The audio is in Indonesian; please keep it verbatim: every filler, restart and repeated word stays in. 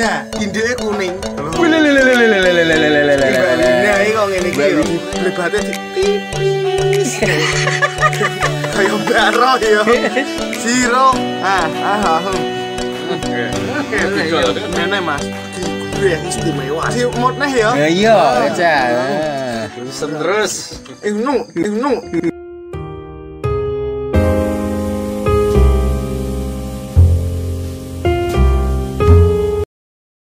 Nah, indiknya kuning. Wih, lele lele lele lele lele lele lele lele. Nah, ini kok ngene iki yo. Lebatnya di tipis. Kayak baro yo. Zero. Ah, ah. Oke. Oke, nenek Mas. Gue yang istimewa sih mod nih ya. Iya, aja. Terus terus. Eh, nu, eh, nu.